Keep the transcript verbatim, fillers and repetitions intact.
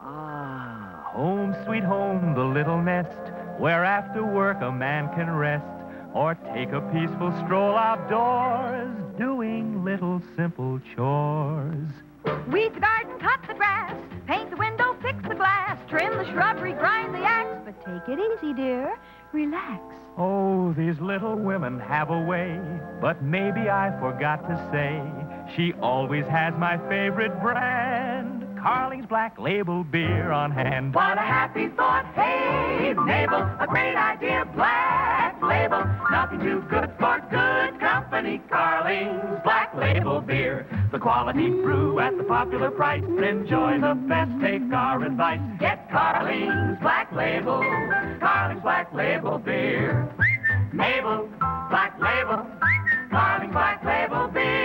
Ah, home, sweet home, the little nest, where after work a man can rest or take a peaceful stroll outdoors, doing little simple chores. Weed the garden, cut the grass, paint the window, fix the glass, trim the shrubbery, grind the axe. But take it easy, dear. Relax. Oh, these little women have a way, but maybe I forgot to say, she always has my favorite brand, Carling's Black Label beer on hand. What a happy thought. Hey, Mabel, a great idea. Black Label, nothing too good for good company. Carling's Black Label beer, the quality brew at the popular price. Enjoy the best, take our advice. Get Carling's Black Label, Carling's Black Label beer. Mabel, Black Label, Carling's Black Label beer.